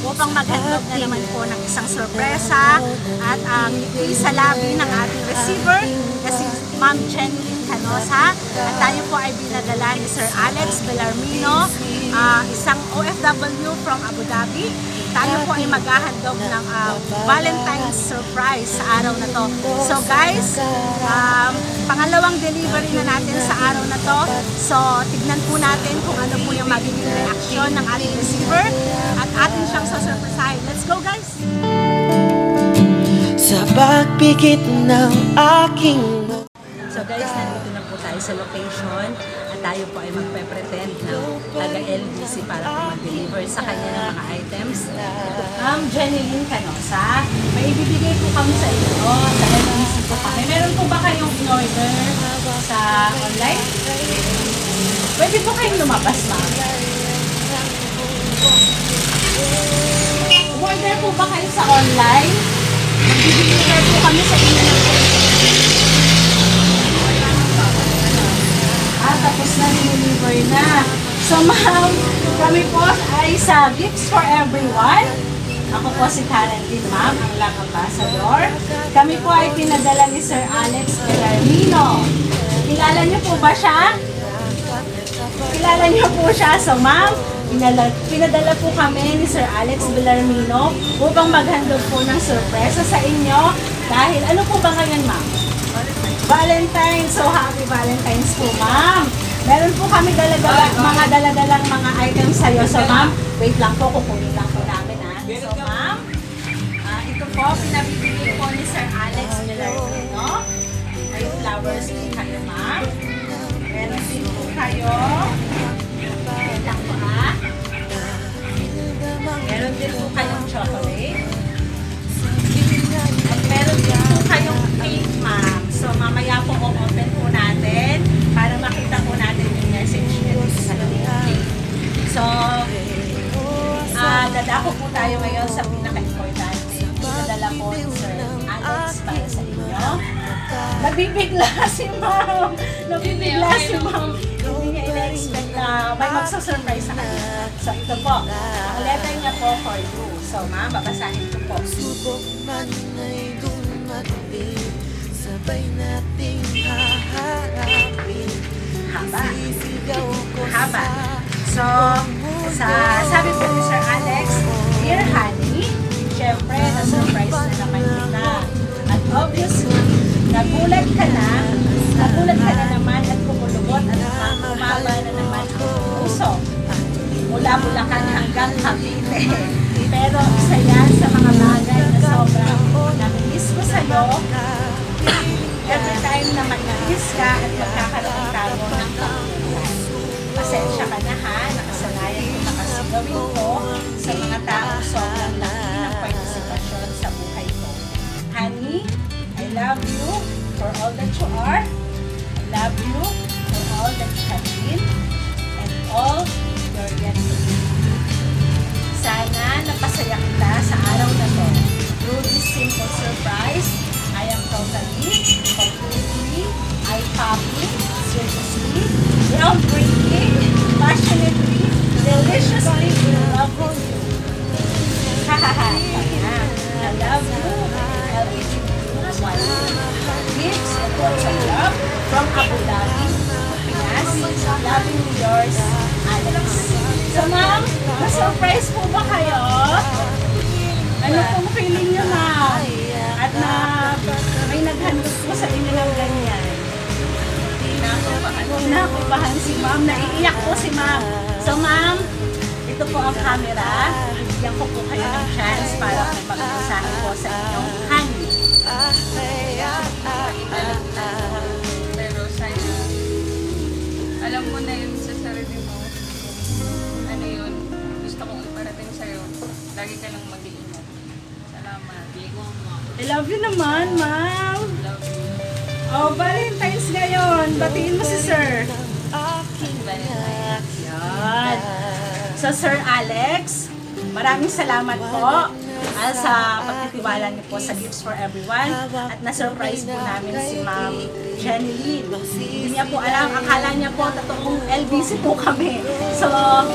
upang maghandog na naman po ng isang sorpresa at ang sa labi ng ating receiver na si Ma'am Jenny Canosa. At tayo po ay binadala ni Sir Alex Belarmino, isang OFW from Abu Dhabi. Tayo po ay maghahandog ng Valentine's surprise sa araw na to. So guys, pangalawang delivery na natin sa araw na to. So tignan po natin kung ano po yung magiging reaksyon ng ating receiver at atin siyang sasurpresahin. Let's go guys! Sa pagpikit ng aking... So guys, nandito na po tayo sa location at tayo po ay magpe-pretend ng taga-LBC para po mag-deliver sa kanya ng mga items. Ma'am Jenny Canosa, may ibibigay po kami sa inyo sa LBC po kami. Meron po ba kayong in-order sa online? Pwede po kayong lumabas, ma'am. Order po ba kayo sa online? Magbibigay po kami sa inyo ng tapos na deliver na. So ma'am, kami po ay sa Gifts for Everyone. Ako po si Karen din, ma'am, ang Lang Ambassador. Kami po ay pinadala ni Sir Alex Bilarmino. Kilala niyo po ba siya? Kilala niyo po siya. So ma'am, pinadala po kami ni Sir Alex Bilarmino upang maghandog po ng sorpresa sa inyo. Dahil ano po ba ngayon, ma'am? Valentine's. So happy Valentine's po, ma'am. Meron po kami mga daladalang mga items sa'yo. So ma'am, wait lang po, kukunin lang po namin ha. So ma'am, ito po, pinabibigay po ni Sir Alex Bilarmino. May flowers din kayo, ma'am. Meron din po kayo. Wait lang po ha. Meron din po kayong chocolate. At meron din po kayong cake, ma'am. So mamaya po open po natin para makita po natin yung message nito sa cake. So, dadako po tayo ngayon sa pinaka-importante. Dadala po ni Sir Alex para sa inyo. Nabibigla si ma'am. Nabibigla si ma'am. Hindi niya ina-expect na may magsasurprise sa kanya. So ito po, ang letter niya po for you. So ma'am, babasahin ko po. Subok man ay dumating, sabay nating haharapin. Haba. So, sabi po ni Sir Alex, Dear Honey, syempre, na-surprise na naman kita. At obviously, nagulat ka na naman at kumulubot at kumaba na naman ang puso. Mula Bulacan hanggang Cavite. Pero isa yan sa mga bagay na sobrang namiss ko sa'yo. Every time na mag-kiss ka at magkakaroon tayo ng pagkukuhan. Pasensya ka na ha, nakasanayan ko na kasi gawin ko sa mga tao sobrang laki ng partisipasyon sa buhay ko. Honey, I love you for all that you are. I love you for all that you have been and all you're yet to be. Sana napasaya kita sa araw na to. Through this simple surprise, I am totally, completely, eye-popping, seriously, groundbreaking, passionately, deliciously in love with you. Hahaha, I love you, LGBTQ1. Gifts and words of love from Abu Dhabi, Pinas, loving yours, Alex. So ma'am, na-surprise po ba kayo? Ano pong feeling nyo, ma'am? At may naghandog po sa inyo ng ganyan. Nakupahan si ma'am. Naiiyak po si ma'am. So ma'am, ito po ang camera. Bigyan ko po kayo ng chance para mag-usahin po sa inyong honey. Pero sa'yo, alam mo na yun sa sarili mo. Ano yun? Gusto kong iparating sa'yo. Lagi ka lang mag-iingat. Salamat. I love you naman, ma'am. Love you. Oh, Valentine's ngayon. Batiin mo si Sir. Valentine's. Yan. So, Sir Alex, maraming salamat po sa pagtitiwala niyo po sa Gifts for Everyone at na-surprise po namin si Ma'am Jenny. Hindi niya po alam, akala niya po totoong LBC po kami. So,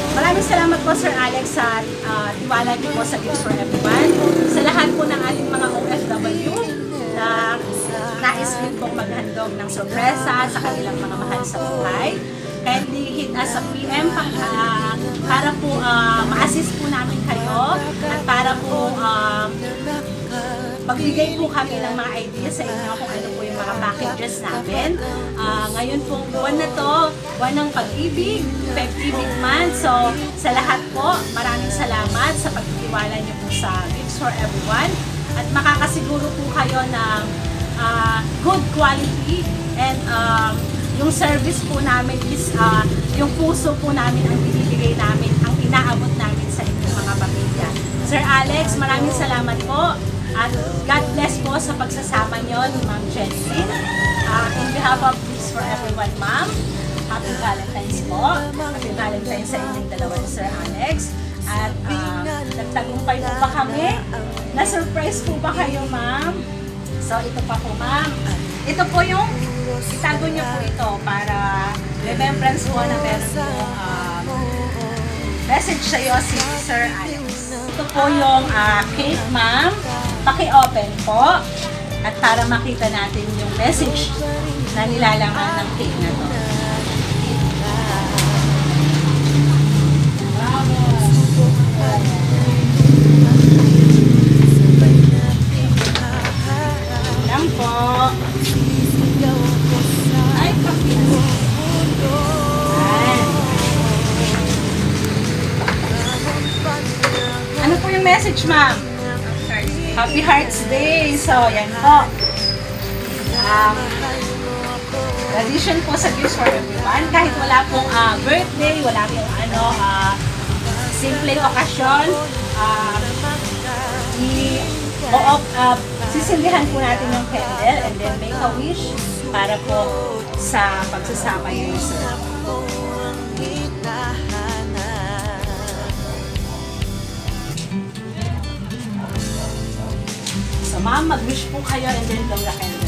Maraming salamat po Sir Alex sa tiwala niyo po sa Gifts for Everyone. Sa lahat po ng ating mga OFW na nais din pong maghandog ng sorpresa sa kanilang mga mahal sa buhay. Kindly hit us sa PM para po ma-assist po namin kayo at para po magbigay po kami ng mga ideas sa inyo kung ano po yung mga packages namin. Ngayon po buwan na to, buwan ng pag-ibig, Pag-ibig month. So sa lahat po, maraming salamat sa pagtitiwala niyo po sa Gifts for Everyone at makakasiguro po kayo ng good quality and yung service po namin is yung puso po namin ang binibigay namin, ang inaabot namin sa inyong mga pamilya. Sir Alex, maraming salamat po at God bless po sa pagsasama nyo ni Ma'am Jensen. In behalf of Gifts for Everyone, Ma'am, Happy Valentine's po. Happy Valentine's sa inyong dalawa ni Sir Alex. At nagtagumpay po ba kami? Na-surprise po ba kayo, Ma'am? So ito pa po, Ma'am. Ito po yung itago nyo po ito para remembrance po na meron po message sa iyo si Sir Alex. Ito po yung cake, Ma'am. Paki-open po at para makita natin yung message na nilalaman ng cake na to. Yan po. Ay, kapit. Ano po yung message, Ma'am? Happy Hearts Day! So, yan po. Tradition po sa Gifts for Everyone. Kahit wala pong birthday, wala pong simpleng okasyon, sisindihan po natin yung candle and then make a wish para po sa pagsasama niyo sa So, Ma'am, mag-wish po kayo and then blow the candle.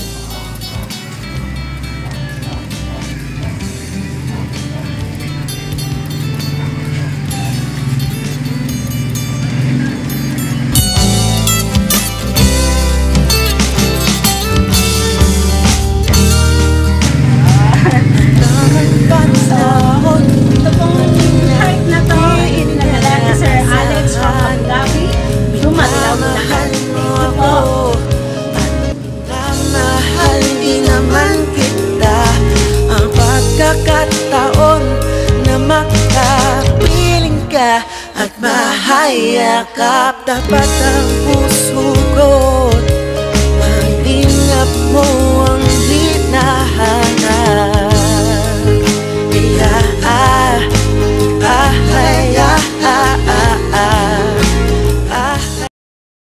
Ito pong heart na to, inilagala ni Sir Alex from Abu Dhabi, Marilao Bulacan. Mahal din naman kita, ang pagkakataon na makapiling ka at mahayakap. Dapat ang puso ko, malinap mo